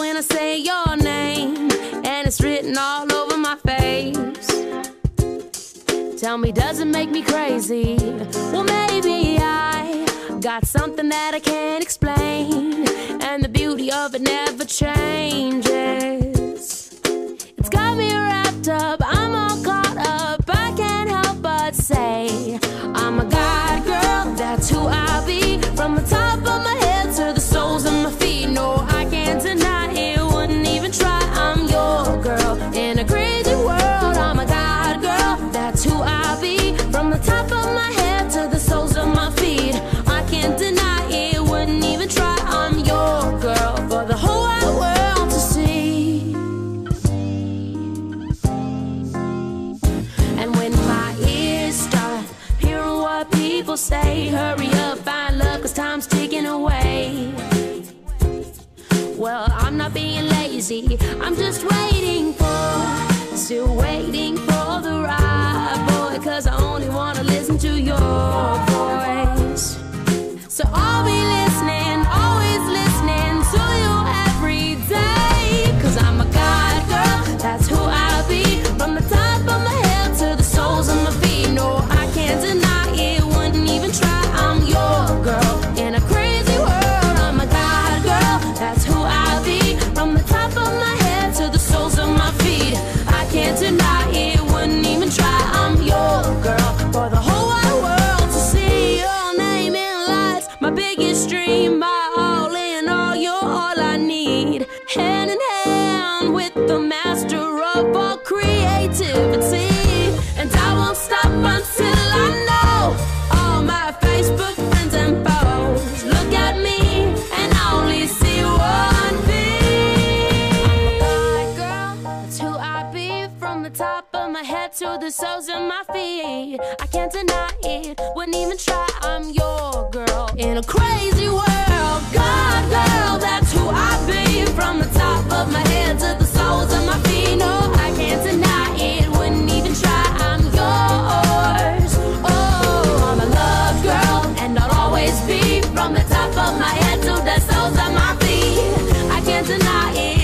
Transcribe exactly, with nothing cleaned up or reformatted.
when I say your name, and it's written all over my face. Tell me, does it make me crazy? Well, maybe I got something that I can't explain, and the beauty of it never changes. It's got me wrapped up, I'm all caught up, I can't help but say I'm a God girl, that's who I be. From the top of my head to the soles of my feet, no, I can't deny it, wouldn't even try. I'm your girl in a crazy world. I'm a God girl, that's who I be. From the top of my head to the soles of my feet, I can't deny it, wouldn't even try. I'm your girl for the whole wide world to see. And when my ears start hearing what people say, hurry up, find love, cause time's ticking away. Well, I'm not being lazy, I'm just waiting for, still waiting for the right boy, cause I only wanna listen to your voice. So I'll be listening, always listening to you every day, cause I'm a God girl, that's who I be. From the top of my head to the soles of my feet, no, I can't deny it, wouldn't even try. I'm your girl in a crazy world. I'm a God girl, that's who I be. From the top of my head to the soles of my feet, I can't deny it, wouldn't even try. I'm your girl for the whole wide world to see. Your name in lights, my biggest dream, my all in all, you're all I need. Hand in hand with the master of all creativity, and I won't stop until I know all my Facebook friends and foes look at me and I only see one thing. I'm a God girl, that's who I be. From the top of my head to the soles of my feet, I can't deny it, wouldn't even try. I'm your girl in a crazy world. God girl, that's who I be. From the top of my head to the soles of my feet, no, I can't deny it, wouldn't even try. I'm yours. Oh, I'm a love girl, and I'll always be. From the top of my head to the soles of my feet, I can't deny it.